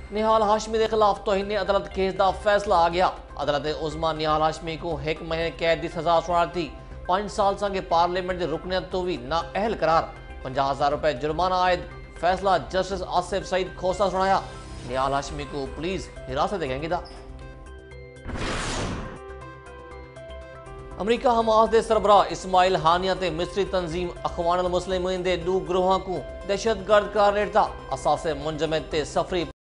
निहाल हाशमी के खिलाफ तौहीन अदालत केस का फैसला आ गया। अदालत उज़मा निहाल हाशमी को 1 महीने कैद की सजा सुना दी। 5 साल संगे पार्लियामेंट की रुकनीत तो भी नाअहल करार। 50,000 रुपए जुर्माना आयद। फैसला जस्टिस आसिफ सईद खोसा सुनाया। निहाल हाशमी को पुलिस हिरासत देंगे दा। अमरीका हमास के सरबराह इस्माइल हानिया ते मिस्री तंजीम अखवानुल मुस्लिमीन के 2 ग्रोहों को दहशतगर्द करार दिता। असासे मुंजमद ते सफरी